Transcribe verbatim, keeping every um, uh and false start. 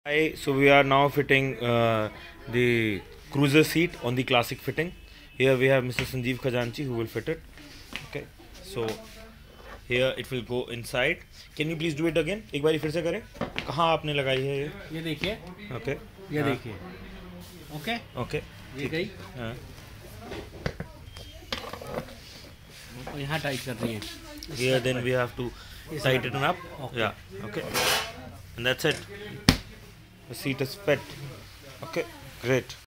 Hi, so we are now fitting uh, the cruiser seat on the classic fitting. Here we have Mister Sanjeev Khajanchi who will fit it. Okay, so here it will go inside. Can you please do it again? एक बारी फिर से करें. कहाँ आपने लगाई है ये? ये देखिए. Okay. ये देखिए. Okay. Okay. ये गई. हाँ. यहाँ टाइट कर रही है. Here then we have to tighten up. Okay. Yeah. Okay. And that's it. The seat is fit. Okay. Great.